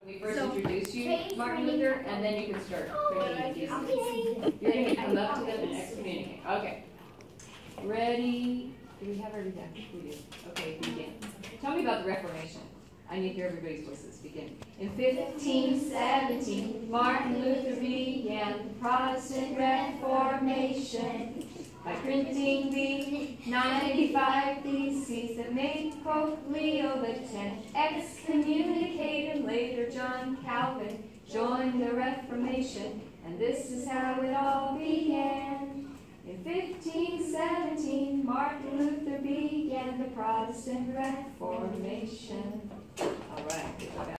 We first introduce you, Martin Luther, and then you can start. You're going to come up to them and excommunicate. Okay. Ready? Do we have everything? We do. Okay, begin. Tell me about the Reformation. I need to hear everybody's voices. Begin. In 1517, Martin Luther began the Protestant Reformation by printing the 95 Theses that made Pope Leo X excommunicate, and later John Calvin joined the Reformation, and this is how it all began. In 1517, Martin Luther began the Protestant Reformation. All right.